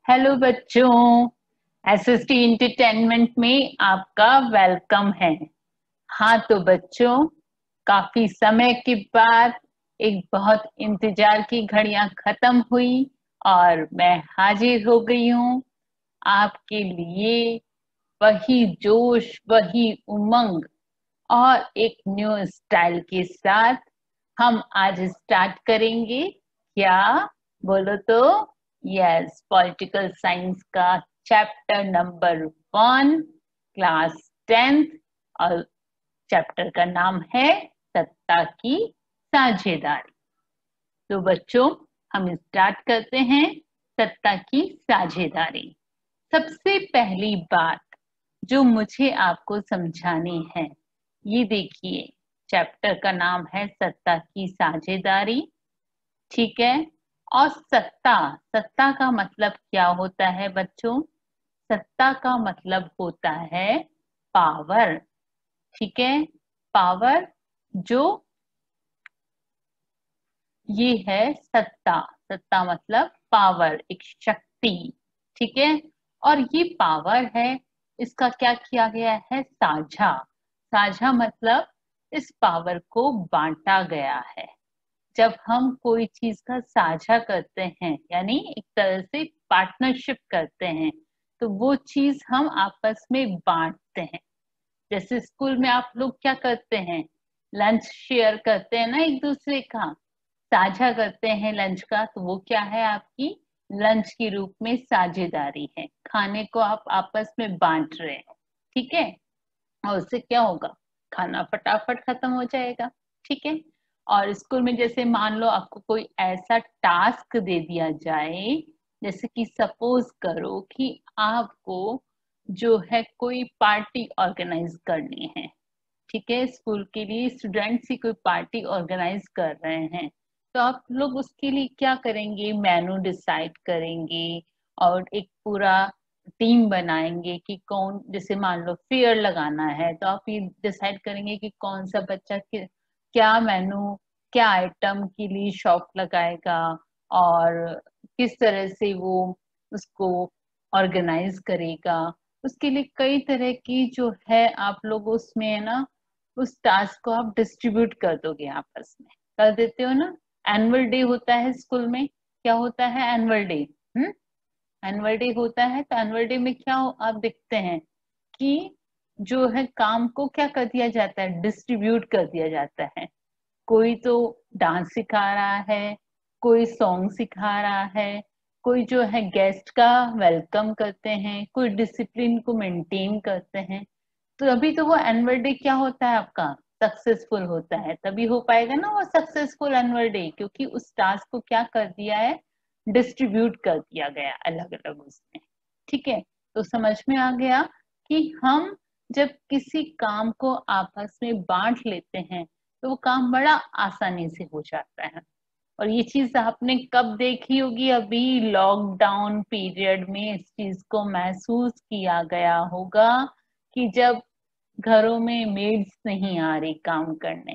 Hello बच्चों, SST entertainment में आपका वेलकम है। हाँ तो बच्चों, काफी समय के बाद एक बहुत इंतजार की घड़ियां खत्म हुई और मैं हाजिर हो गई हूँ आपके लिए। वही जोश, वही उमंग और एक न्यू स्टाइल के साथ हम आज स्टार्ट करेंगे। क्या बोलो तो? यस, पॉलिटिकल साइंस का चैप्टर नंबर 1, क्लास 10th। और चैप्टर का नाम है सत्ता की साझेदारी। तो बच्चों, हम स्टार्ट करते हैं सत्ता की साझेदारी। सबसे पहली बात जो मुझे आपको समझानी है, ये देखिए, चैप्टर का नाम है सत्ता की साझेदारी, ठीक है। और सत्ता, सत्ता का मतलब क्या होता है बच्चों? सत्ता का मतलब होता है पावर, ठीक है। पावर, जो ये है सत्ता। सत्ता मतलब पावर, एक शक्ति, ठीक है। और ये पावर है, इसका क्या किया गया है? साझा। साझा मतलब इस पावर को बांटा गया है। जब हम कोई चीज का साझा करते हैं, यानी एक तरह से पार्टनरशिप करते हैं, तो वो चीज हम आपस में बांटते हैं। जैसे स्कूल में आप लोग क्या करते हैं? लंच शेयर करते हैं ना, एक दूसरे का साझा करते हैं लंच का। तो वो क्या है? आपकी लंच के रूप में साझेदारी है। खाने को आप आपस में बांट रहे हैं, ठीक है। और उससे क्या होगा? खाना फटाफट खत्म हो जाएगा, ठीक है। और स्कूल में जैसे मान लो आपको कोई ऐसा टास्क दे दिया जाए, जैसे कि सपोज करो कि आपको जो है कोई पार्टी ऑर्गेनाइज करनी है, ठीक है। स्कूल के लिए स्टूडेंट्स ही कोई पार्टी ऑर्गेनाइज कर रहे हैं, तो आप लोग उसके लिए क्या करेंगे? मेनू डिसाइड करेंगे और एक पूरा टीम बनाएंगे कि कौन, जैसे मान लो फेयर लगाना है, तो आप ये डिसाइड करेंगे कि कौन सा बच्चा क्या मेनू, क्या आइटम के लिए शॉप लगाएगा और किस तरह से वो उसको ऑर्गेनाइज करेगा। उसके लिए कई तरह की जो है आप लोग उसमें है ना, उस टास्क को आप डिस्ट्रीब्यूट कर दोगे, आपस में कर देते हो ना। एनुअल डे होता है स्कूल में, क्या होता है? Annual day. एनुअल डे होता है, तो एनुअल डे में क्या आप देखते हैं कि जो है काम को क्या कर दिया जाता है? डिस्ट्रीब्यूट कर दिया जाता है। कोई तो डांस सिखा रहा है, कोई सॉन्ग सिखा रहा है, कोई जो है गेस्ट का वेलकम करते हैं, कोई डिसिप्लिन को मेंटेन करते हैं। तो अभी तो वो एनुअल डे क्या होता है आपका? सक्सेसफुल होता है। तभी हो पाएगा ना वो सक्सेसफुल एनुअल डे, क्योंकि उस टास्क को क्या कर दिया है? डिस्ट्रीब्यूट कर दिया गया अलग अलग उसमें, ठीक है। तो समझ में आ गया कि हम जब किसी काम को आपस में बांट लेते हैं, तो वो काम बड़ा आसानी से हो जाता है। और ये चीज आपने कब देखी होगी? अभी लॉकडाउन पीरियड में इस चीज को महसूस किया गया होगा कि जब घरों में मेड्स नहीं आ रही काम करने,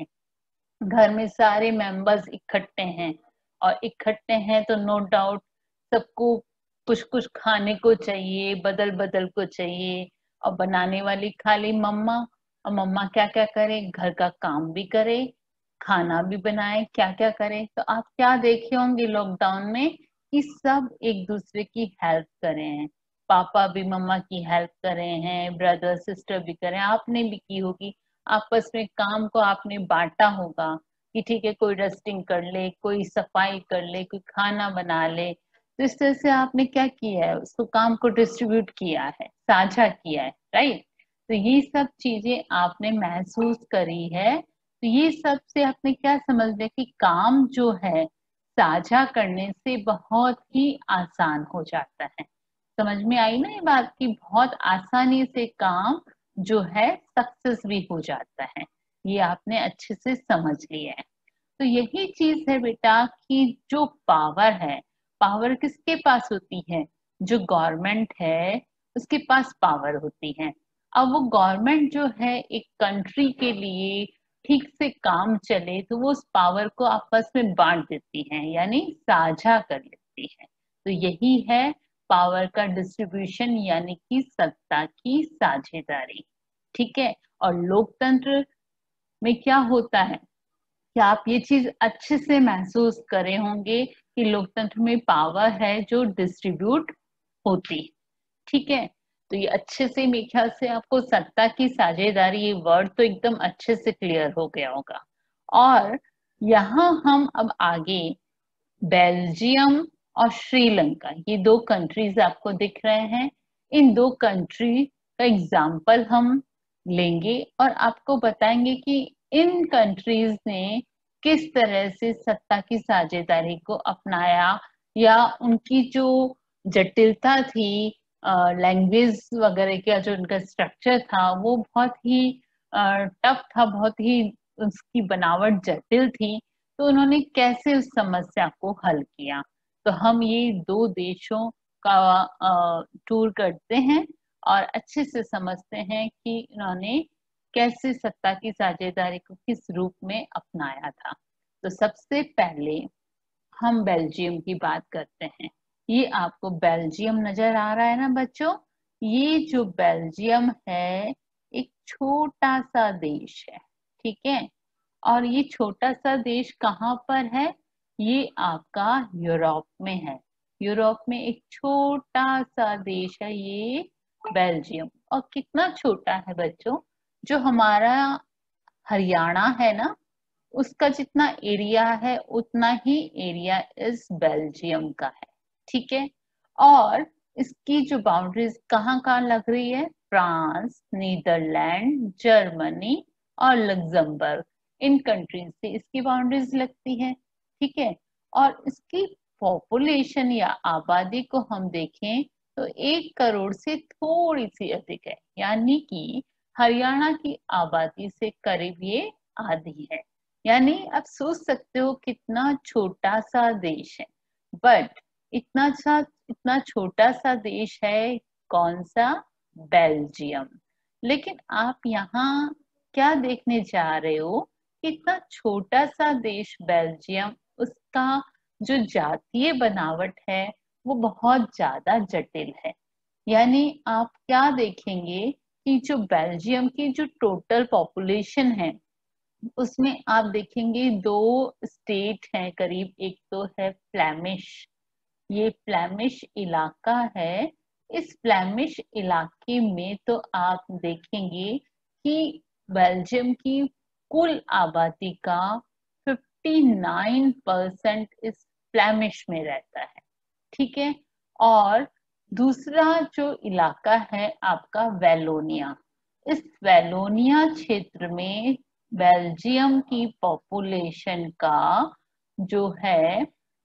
घर में सारे मेंबर्स इकट्ठे हैं, और इकट्ठे हैं तो नो डाउट सबको कुछ कुछ खाने को चाहिए, बदल बदल को चाहिए। और बनाने वाली खाली मम्मा, और मम्मा क्या क्या करे? घर का काम भी करे, खाना भी बनाए, क्या क्या करे। तो आप क्या देखे होंगे लॉकडाउन में कि सब एक दूसरे की हेल्प कर रहे हैं। पापा भी मम्मा की हेल्प कर रहे हैं, ब्रदर सिस्टर भी कर रहे हैं, आपने भी की होगी। आपस में काम को आपने बांटा होगा कि ठीक है, कोई डस्टिंग कर ले, कोई सफाई कर ले, कोई खाना बना ले। तो इस तरह से आपने क्या किया है? उसको काम को डिस्ट्रीब्यूट किया है, साझा किया है, राइट। तो ये सब चीजें आपने महसूस करी है। तो ये सब से आपने क्या समझ लिया कि काम जो है साझा करने से बहुत ही आसान हो जाता है। समझ में आई ना ये बात कि बहुत आसानी से काम जो है सक्सेस भी हो जाता है। ये आपने अच्छे से समझ लिया है। तो यही चीज है बेटा कि जो पावर है, पावर किसके पास होती है? जो गवर्नमेंट है उसके पास पावर होती है। अब वो गवर्नमेंट जो है एक कंट्री के लिए ठीक से काम चले, तो वो उस पावर को आपस में बांट देती है, यानी साझा कर लेती है। तो यही है पावर का डिस्ट्रीब्यूशन यानी कि सत्ता की साझेदारी। ठीक है, और लोकतंत्र में क्या होता है, क्या आप ये चीज अच्छे से महसूस करे होंगे कि लोकतंत्र में पावर है जो डिस्ट्रीब्यूट होती। ठीक है, तो ये अच्छे से, मेरे ख्याल से आपको सत्ता की साझेदारी ये वर्ड तो एकदम अच्छे से क्लियर हो गया होगा। और यहाँ हम अब आगे बेल्जियम और श्रीलंका, ये दो कंट्रीज आपको दिख रहे हैं। इन दो कंट्री का एग्जाम्पल हम लेंगे और आपको बताएंगे कि इन कंट्रीज ने किस तरह से सत्ता की साझेदारी को अपनाया, या उनकी जो जटिलता थी, लैंग्वेज वगैरह का जो उनका स्ट्रक्चर था वो बहुत ही टफ था, बहुत ही उसकी बनावट जटिल थी, तो उन्होंने कैसे उस समस्या को हल किया। तो हम ये दो देशों का टूर करते हैं और अच्छे से समझते हैं कि इन्होंने कैसे सत्ता की साझेदारी को किस रूप में अपनाया था। तो सबसे पहले हम बेल्जियम की बात करते हैं। ये आपको बेल्जियम नजर आ रहा है ना बच्चों? ये जो बेल्जियम है एक छोटा सा देश है, ठीक है। और ये छोटा सा देश कहाँ पर है? ये आपका यूरोप में है। यूरोप में एक छोटा सा देश है ये बेल्जियम। और कितना छोटा है बच्चों? जो हमारा हरियाणा है ना, उसका जितना एरिया है उतना ही एरिया इस बेल्जियम का है। ठीक है, और इसकी जो बाउंड्रीज कहाँ कहाँ लग रही है? फ्रांस, नीदरलैंड, जर्मनी और लग्जमबर्ग, इन कंट्रीज से इसकी बाउंड्रीज लगती है। ठीक है, और इसकी पॉपुलेशन या आबादी को हम देखें तो 1 करोड़ से थोड़ी सी अधिक है, यानी कि हरियाणा की आबादी से करीब ये आधी है। यानी आप सोच सकते हो कितना छोटा सा देश है। बट इतना छोटा सा देश है कौन सा? बेल्जियम। लेकिन आप यहाँ क्या देखने जा रहे हो कि इतना छोटा सा देश बेल्जियम, उसका जो जातीय बनावट है वो बहुत ज्यादा जटिल है। यानी आप क्या देखेंगे कि जो बेल्जियम की जो टोटल पॉपुलेशन है उसमें आप देखेंगे 2 स्टेट हैं करीब। एक तो है फ्लैमिश, ये फ्लैमिश इलाका है। इस फ्लैमिश इलाके में तो आप देखेंगे कि बेल्जियम की कुल आबादी का 59% इस फ्लैमिश में रहता है। ठीक है, और दूसरा जो इलाका है आपका वेलोनिया। इस वेलोनिया क्षेत्र में बेल्जियम की पॉपुलेशन का जो है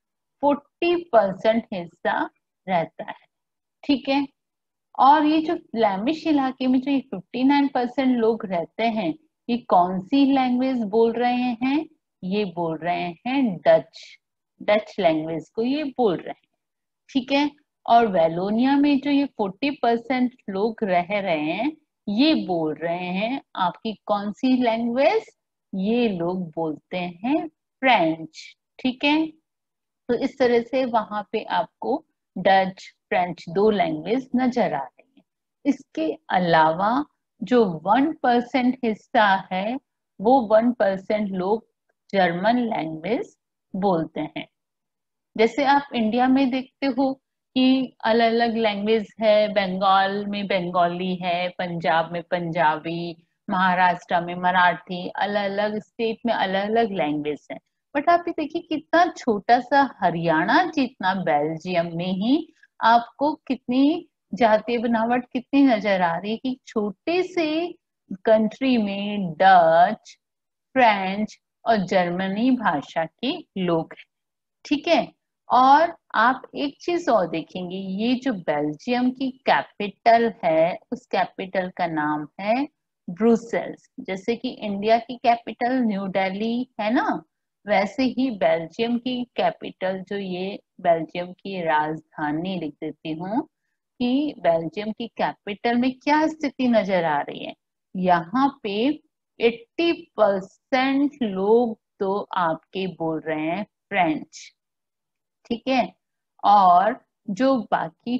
40% हिस्सा रहता है। ठीक है, और ये जो फ्लैमिश इलाके में जो ये 59% लोग रहते हैं, ये कौन सी लैंग्वेज बोल रहे हैं? ये बोल रहे हैं डच। डच लैंग्वेज को ये बोल रहे हैं। ठीक है, और वेलोनिया में जो ये 40% लोग रह रहे हैं, ये बोल रहे हैं आपकी कौन सी लैंग्वेज? ये लोग बोलते हैं फ्रेंच। ठीक है, तो इस तरह से वहां पे आपको डच, फ्रेंच 2 लैंग्वेज नजर आ रही है। इसके अलावा जो 1% हिस्सा है, वो 1% लोग जर्मन लैंग्वेज बोलते हैं। जैसे आप इंडिया में देखते हो कि अलग अलग लैंग्वेज है, बंगाल में बंगाली है, पंजाब में पंजाबी, महाराष्ट्र में मराठी, अलग अलग स्टेट में अलग अलग लैंग्वेज है। बट आप ये देखिए कितना छोटा सा हरियाणा जितना बेल्जियम में ही आपको कितनी जातीय बनावट कितनी नजर आ रही है कि छोटे से कंट्री में डच, फ्रेंच और जर्मनी भाषा के लोग हैं। ठीक है, और आप एक चीज और देखेंगे, ये जो बेल्जियम की कैपिटल है उस कैपिटल का नाम है ब्रुसेल्स। जैसे कि इंडिया की कैपिटल न्यू दिल्ली है ना, वैसे ही बेल्जियम की कैपिटल, जो ये बेल्जियम की राजधानी लिख देती हूँ कि बेल्जियम की कैपिटल में क्या स्थिति नजर आ रही है। यहाँ पे 80% लोग तो आपके बोल रहे हैं फ्रेंच। ठीक है, और जो बाकी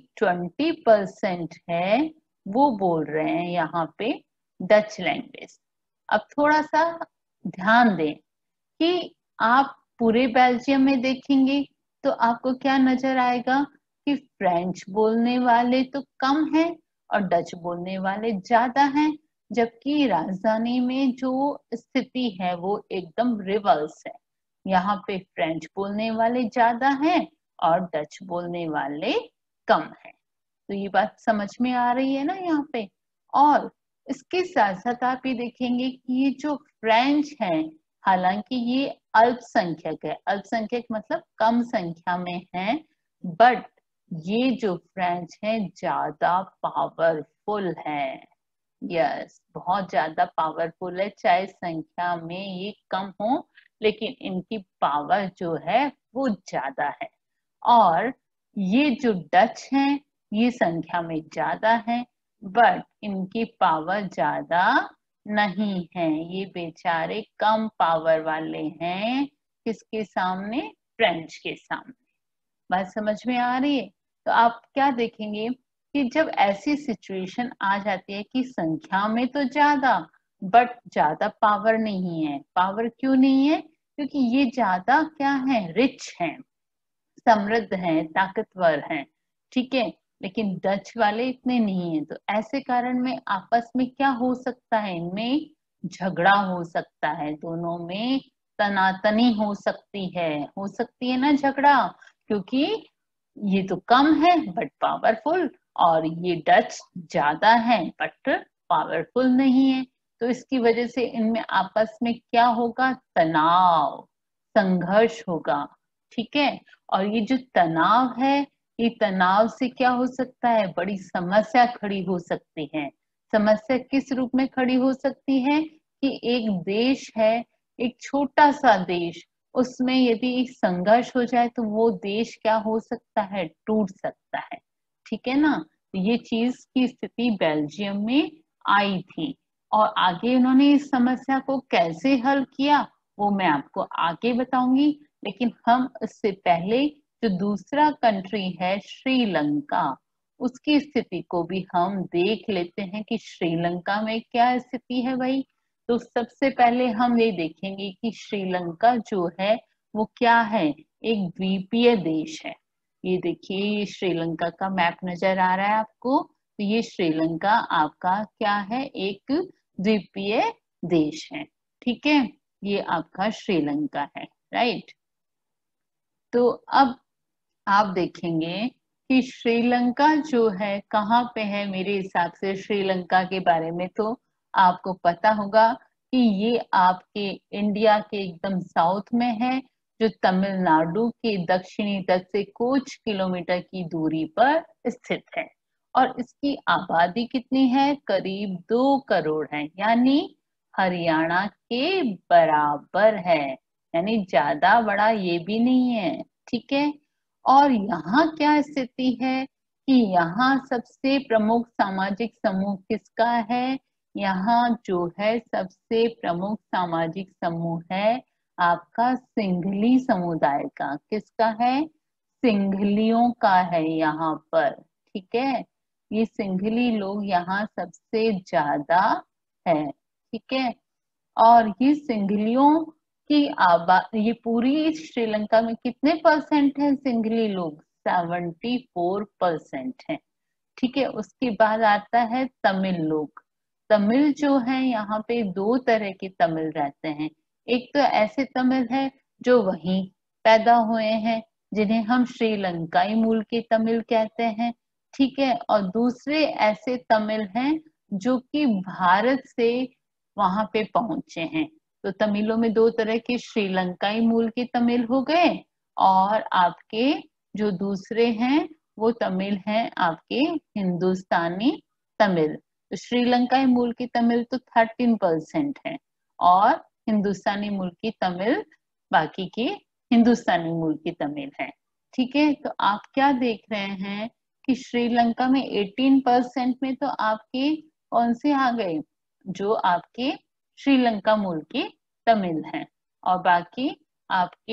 20% है वो बोल रहे हैं यहाँ पे डच लैंग्वेज। अब थोड़ा सा ध्यान दें कि आप पूरे बेल्जियम में देखेंगे तो आपको क्या नजर आएगा कि फ्रेंच बोलने वाले तो कम हैं और डच बोलने वाले ज्यादा हैं, जबकि राजधानी में जो स्थिति है वो एकदम रिवर्स है। यहाँ पे फ्रेंच बोलने वाले ज्यादा हैं और डच बोलने वाले कम हैं। तो ये बात समझ में आ रही है ना यहाँ पे। और इसके साथ साथ आप ये देखेंगे कि ये जो फ्रेंच है, हालांकि ये अल्पसंख्यक है, अल्पसंख्यक मतलब कम संख्या में है, बट ये जो फ्रेंच है ज्यादा पावरफुल है। यस, बहुत ज्यादा पावरफुल है, चाहे संख्या में ये कम हो लेकिन इनकी पावर जो है वो ज्यादा है। और ये जो डच हैं ये संख्या में ज्यादा है बट इनकी पावर ज्यादा नहीं है, ये बेचारे कम पावर वाले हैं। किसके सामने? फ्रेंच के सामने। बात समझ में आ रही है? तो आप क्या देखेंगे कि जब ऐसी सिचुएशन आ जाती है कि संख्या में तो ज्यादा बट ज्यादा पावर नहीं है। पावर क्यों नहीं है? क्योंकि ये ज्यादा क्या है? रिच हैं, समृद्ध हैं, ताकतवर हैं, ठीक है, लेकिन डच वाले इतने नहीं हैं। तो ऐसे कारण में आपस में क्या हो सकता है? इनमें झगड़ा हो सकता है, दोनों में तनातनी हो सकती है ना झगड़ा, क्योंकि ये तो कम है बट पावरफुल और ये डच ज्यादा है बट पावरफुल नहीं है। तो इसकी वजह से इनमें आपस में क्या होगा? तनाव, संघर्ष होगा, ठीक है। और ये जो तनाव है, ये तनाव से क्या हो सकता है? बड़ी समस्या खड़ी हो सकती है। समस्या किस रूप में खड़ी हो सकती है कि एक देश है, एक छोटा सा देश, उसमें यदि संघर्ष हो जाए तो वो देश क्या हो सकता है? टूट सकता है, ठीक है ना। तो ये चीज की स्थिति बेल्जियम में आई थी और आगे उन्होंने इस समस्या को कैसे हल किया वो मैं आपको आगे बताऊंगी। लेकिन हम इससे पहले जो दूसरा कंट्री है श्रीलंका, उसकी स्थिति को भी हम देख लेते हैं कि श्रीलंका में क्या स्थिति है भाई। तो सबसे पहले हम ये देखेंगे कि श्रीलंका जो है वो क्या है? एक द्वीपीय देश है। ये देखिए, ये श्रीलंका का मैप नजर आ रहा है आपको। तो ये श्रीलंका आपका क्या है? एक द्वीपीय देश है, ठीक है। ये आपका श्रीलंका है, राइट। तो अब आप देखेंगे कि श्रीलंका जो है कहाँ पे है। मेरे हिसाब से श्रीलंका के बारे में तो आपको पता होगा कि ये आपके इंडिया के एकदम साउथ में है, जो तमिलनाडु के दक्षिणी तट से कुछ किलोमीटर की दूरी पर स्थित है। और इसकी आबादी कितनी है? करीब 2 करोड़ है, यानी हरियाणा के बराबर है, यानी ज्यादा बड़ा ये भी नहीं है, ठीक है। और यहाँ क्या स्थिति है कि यहाँ सबसे प्रमुख सामाजिक समूह किसका है? यहाँ जो है सबसे प्रमुख सामाजिक समूह है आपका सिंघली समुदाय का। किसका है? सिंघलियों का है यहाँ पर, ठीक है। ये सिंघली लोग यहाँ सबसे ज्यादा है, ठीक है। और ये सिंघलियों की ये पूरी श्रीलंका में कितने परसेंट है सिंघली लोग? 74% है, ठीक है। उसके बाद आता है तमिल लोग। तमिल जो है यहाँ पे 2 तरह के तमिल रहते हैं। एक तो ऐसे तमिल है जो वहीं पैदा हुए हैं, जिन्हें हम श्रीलंकाई मूल के तमिल कहते हैं, ठीक है। और दूसरे ऐसे तमिल हैं जो कि भारत से वहां पे पहुंचे हैं। तो तमिलों में 2 तरह के, श्रीलंकाई मूल के तमिल हो गए और आपके जो दूसरे हैं वो तमिल हैं आपके हिंदुस्तानी तमिल। तो श्रीलंकाई मूल की तमिल तो 13% है और हिंदुस्तानी मूल की तमिल बाकी की हिंदुस्तानी मूल की तमिल है, ठीक है। तो आप क्या देख रहे हैं कि श्रीलंका में 18% में तो आपके कौन से आ गए? जो आपके श्रीलंका मूल की तमिल हैं। और बाकी आपके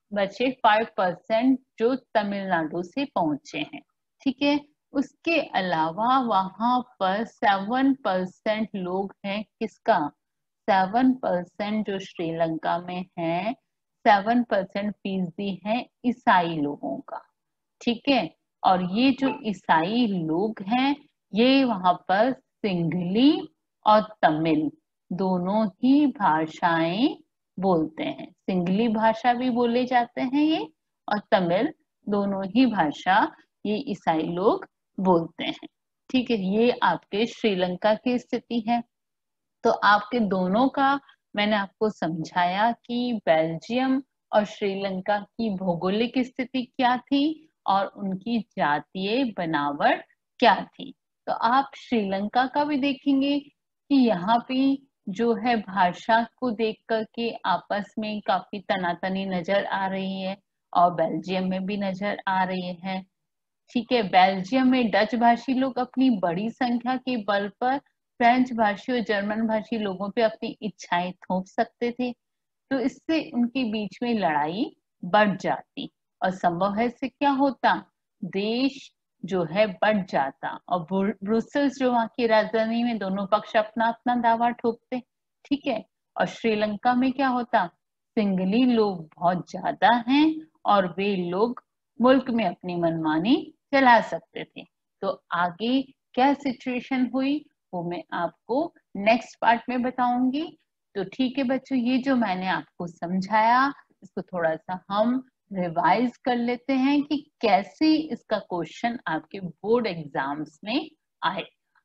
बचे 5% जो तमिलनाडु से पहुंचे हैं। ठीक है, उसके अलावा वहां पर 7% लोग हैं किसका, 7% जो श्रीलंका में है, 7% फीसदी है ईसाई लोगों का। ठीक है, और ये जो ईसाई लोग हैं ये वहां पर सिंगली और तमिल दोनों ही भाषाएं बोलते हैं। सिंगली भाषा भी बोले जाते हैं ये, और तमिल, दोनों ही भाषा ये ईसाई लोग बोलते हैं। ठीक है, ये आपके श्रीलंका की स्थिति है। तो आपके दोनों का मैंने आपको समझाया कि बेल्जियम और श्रीलंका की भौगोलिक स्थिति क्या थी और उनकी जातीय बनावट क्या थी। तो आप श्रीलंका का भी देखेंगे कि यहाँ पे जो है भाषा को देख करके आपस में काफी तनातनी नजर आ रही है, और बेल्जियम में भी नजर आ रही है। ठीक है, बेल्जियम में डच भाषी लोग अपनी बड़ी संख्या के बल पर फ्रेंच भाषी और जर्मन भाषी लोगों पे अपनी इच्छाएं थोप सकते थे, तो इससे उनके बीच में लड़ाई बढ़ जाती, और संभव है इससे क्या होता, देश जो है बढ़ जाता, और ब्रुसेल्स जो वहां की राजधानी में दोनों पक्ष अपना अपना दावा ठोकते। ठीक है, और श्रीलंका में क्या होता, सिंगली लोग बहुत ज्यादा हैं और वे लोग मुल्क में अपनी मनमानी चला सकते थे। तो आगे क्या सिचुएशन हुई वो मैं आपको नेक्स्ट पार्ट में बताऊंगी। तो ठीक है बच्चों, ये जो मैंने आपको समझाया इसको थोड़ा सा हम रिवाइज कर लेते हैं कि कैसे इसका क्वेश्चन आपके बोर्ड एग्जाम्स में आए।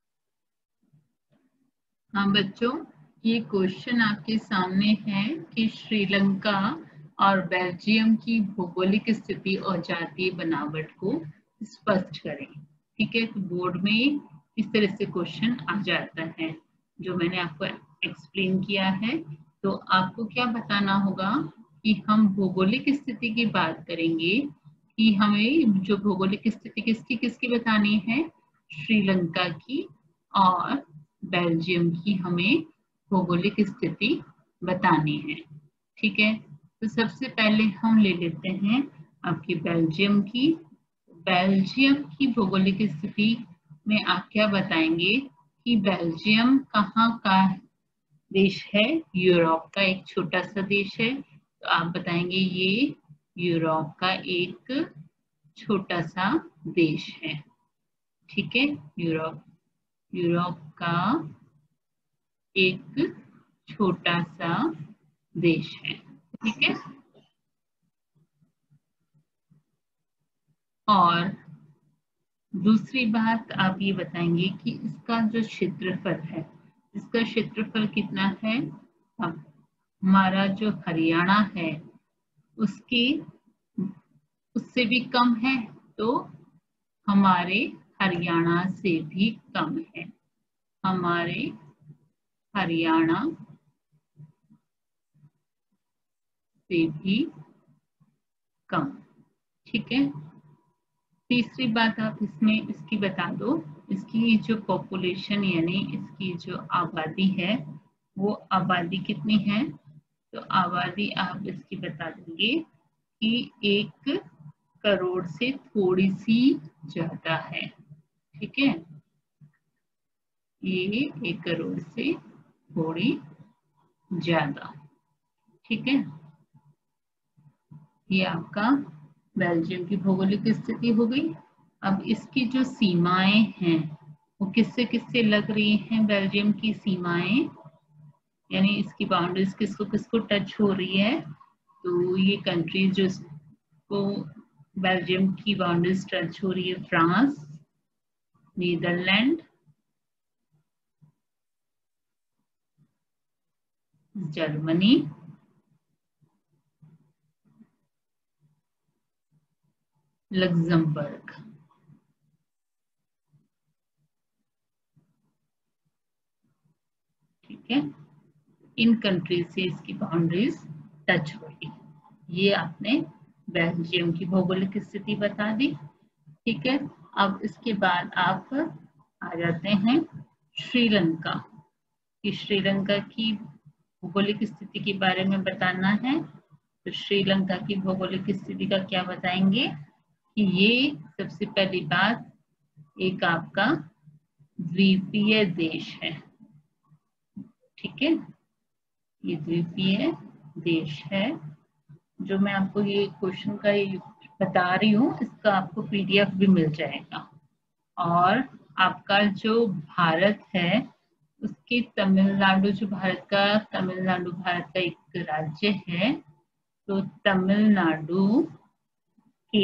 हाँ बच्चों, ये क्वेश्चन आपके सामने है कि श्रीलंका और बेल्जियम की भौगोलिक स्थिति और जातीय बनावट को स्पष्ट करें। ठीक है, तो बोर्ड में इस तरह से क्वेश्चन आ जाता है जो मैंने आपको एक्सप्लेन किया है। तो आपको क्या बताना होगा कि हम भौगोलिक स्थिति की बात करेंगे कि हमें जो भौगोलिक स्थिति किसकी किसकी बतानी है, श्रीलंका की और बेल्जियम की हमें भौगोलिक स्थिति बतानी है। ठीक है, तो सबसे पहले हम ले लेते हैं आपकी बेल्जियम की। बेल्जियम की भौगोलिक स्थिति में आप क्या बताएंगे कि बेल्जियम कहाँ का देश है, यूरोप का एक छोटा सा देश है। तो आप बताएंगे ये यूरोप का एक छोटा सा देश है। ठीक है, यूरोप का एक छोटा सा देश है। ठीक है, और दूसरी बात आप ये बताएंगे कि इसका जो क्षेत्रफल है, इसका क्षेत्रफल कितना है। अब हमारा जो हरियाणा है उसकी उससे भी कम है, तो हमारे हरियाणा से भी कम है, हमारे हरियाणा से भी कम। ठीक है, तीसरी बात आप इसमें इसकी बता दो, इसकी जो पॉपुलेशन यानी इसकी जो आबादी है वो आबादी कितनी है। तो आबादी आप इसकी बता देंगे कि 1 करोड़ से थोड़ी सी ज्यादा है। ठीक है, ये 1 करोड़ से थोड़ी ज्यादा। ठीक है, ये आपका बेल्जियम की भौगोलिक स्थिति हो गई। अब इसकी जो सीमाएं हैं वो किससे किससे लग रही हैं, बेल्जियम की सीमाएं यानी इसकी बाउंड्रीज किसको किसको टच हो रही है। तो ये कंट्रीज जो को बेल्जियम की बाउंड्रीज टच हो रही है, फ्रांस, नीदरलैंड, जर्मनी, लग्जमबर्ग। ठीक है, इन कंट्रीज से इसकी बाउंड्रीज टच हो रही। ये आपने बेल्जियम की भौगोलिक स्थिति बता दी। ठीक है, अब इसके बाद आप आ जाते हैं श्रीलंका की। श्रीलंका की भौगोलिक स्थिति के बारे में बताना है। तो श्रीलंका की भौगोलिक स्थिति का क्या बताएंगे कि ये सबसे पहली बात एक आपका द्वीपीय देश है। ठीक है, ये द्वीपीय देश है। जो मैं आपको ये क्वेश्चन का ये बता रही हूँ, इसका आपको पीडीएफ भी मिल जाएगा। और आपका जो भारत है उसके तमिलनाडु, जो भारत का एक राज्य है, तो तमिलनाडु के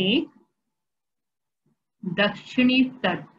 दक्षिणी तट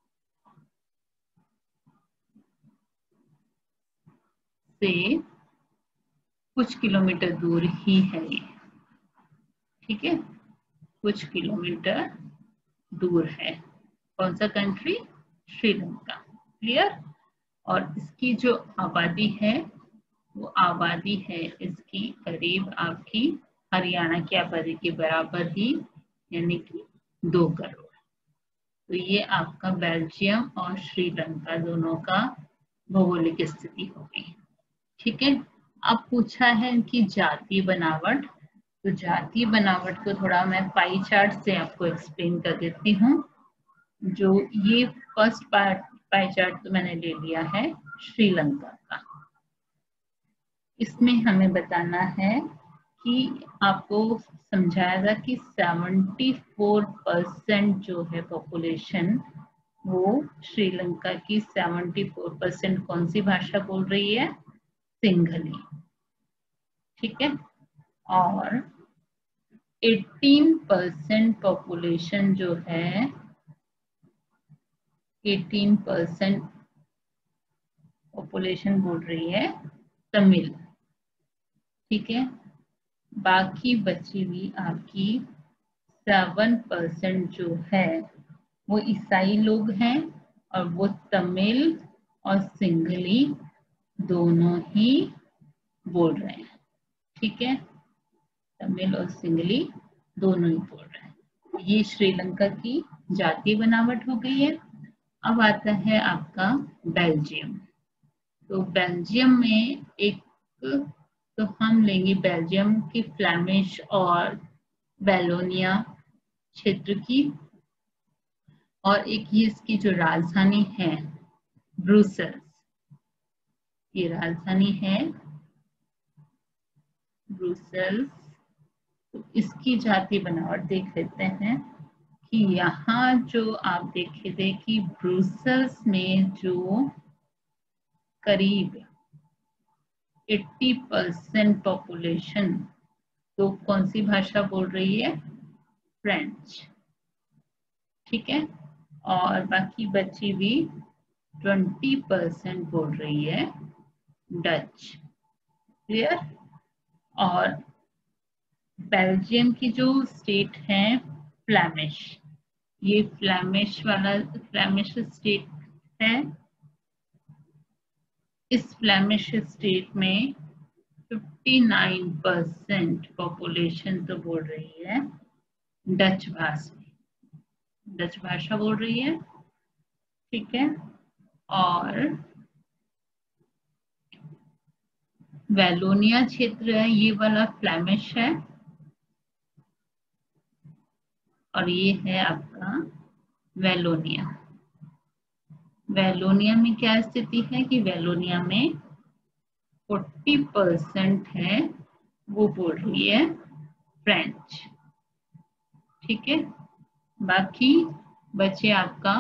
से कुछ किलोमीटर दूर ही है ये। ठीक है, कुछ किलोमीटर दूर है। कौन सा कंट्री? श्रीलंका। क्लियर? और इसकी जो आबादी है वो आबादी है इसकी करीब आपकी हरियाणा की आबादी के बराबर ही, यानी कि 2 करोड़। तो ये आपका बेल्जियम और श्रीलंका दोनों का भौगोलिक स्थिति हो गई। ठीक है, अब पूछा है इनकी जातीय बनावट। तो जातीय बनावट को थोड़ा मैं पाई चार्ट से आपको एक्सप्लेन कर देती हूँ। जो ये फर्स्ट पाई चार्ट तो मैंने ले लिया है श्रीलंका का। इसमें हमें बताना है कि आपको समझाया था कि 74% जो है पॉपुलेशन, वो श्रीलंका की 74% कौन सी भाषा बोल रही है? सिंघली। ठीक है, और 18% पॉपुलेशन जो है, 18% पॉपुलेशन बोल रही है तमिल। ठीक है, बाकी बची हुई आपकी 7% जो है वो ईसाई लोग हैं, और वो तमिल और सिंघली दोनों ही बोल रहे हैं। ठीक है, तमिल और सिंघली दोनों ही बोल रहे हैं। ये श्रीलंका की जातीय बनावट हो गई है। अब आता है आपका बेल्जियम। तो बेल्जियम में एक, तो हम लेंगे बेल्जियम की फ्लैमिश और वैलोनिया क्षेत्र की, और एक ये इसकी जो राजधानी है ब्रुसेल्स, ये राजधानी है ब्रुसेल्स। तो इसकी जातीय बनावट देख लेते हैं कि यहाँ जो आप देखे थे कि ब्रुसेल्स में जो करीब 80% पॉपुलेशन तो कौन सी भाषा बोल रही है? फ्रेंच। ठीक है, और बाकी बची हुई 20% बोल रही है डच। क्लियर? और बेल्जियम की जो स्टेट है फ्लैमिश, ये फ्लैमिश स्टेट है। इस फ्लैमिश स्टेट में 59% पॉपुलेशन तो बोल रही है डच भाषा बोल रही है। ठीक है, और वैलोनिया क्षेत्र है, ये वाला फ्लैमिश है, और ये है आपका वैलोनिया। वैलोनिया में क्या स्थिति है कि वैलोनिया में 40% है वो बोल रही है फ्रेंच। ठीक है, बाकी बचे आपका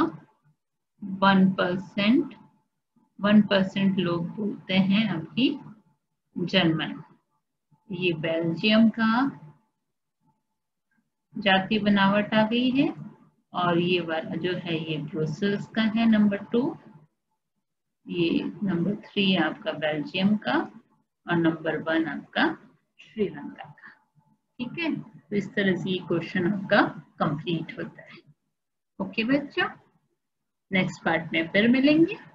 1% लोग बोलते हैं आपकी जर्मन। ये बेल्जियम का जातीय बनावट आ गई है, और ये वाला जो है ये ब्रुसेल्स का है नंबर 2, ये नंबर 3 आपका बेल्जियम का, और नंबर 1 आपका श्रीलंका का। ठीक है, तो इस तरह से ये क्वेश्चन आपका कंप्लीट होता है। ओके बच्चों, नेक्स्ट पार्ट में फिर मिलेंगे।